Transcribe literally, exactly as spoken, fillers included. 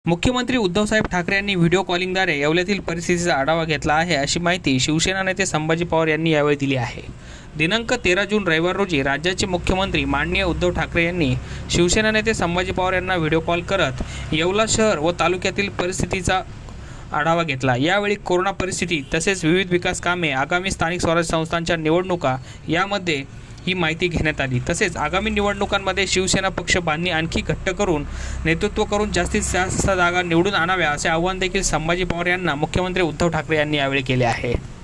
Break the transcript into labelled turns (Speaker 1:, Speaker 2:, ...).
Speaker 1: मुख्यमंत्री उद्धवसाहेब ठाकरे यांनी व्हिडिओ कॉलिंगद्वारे येवल्यातील परिस्थितीचा आढावा घेतला आहे, अशी माहिती शिवसेना नेते संभाजी पवार यांनी यावेळी दिली आहे। दिनांक तेरा जून रविवार रोजी राज्याचे मुख्यमंत्री माननीय उद्धव ठाकरे यांनी शिवसेना नेते संभाजी पवार यांना व्हिडिओ कॉल करत येवला शहर व तालुक्यातील परिस्थितीचा आढावा घेतला। यावेळी कोरोना परिस्थिती तसेच विविध विकास कामे, आगामी स्थानिक स्वराज्य संस्थांच्या निवडणुका यामध्ये ही माहिती घेण्यात आली। तसेच आगामी निवडणुकांमध्ये शिवसेना पक्ष बांधणी आणखी घट्ट करून नेतृत्व करून जास्तीत जास्त जागा निवडून आणाव्या असे आवाहन देखील संभाजी पवार यांना मुख्यमंत्री उद्धव ठाकरे यांनी यावेळी केले आहे।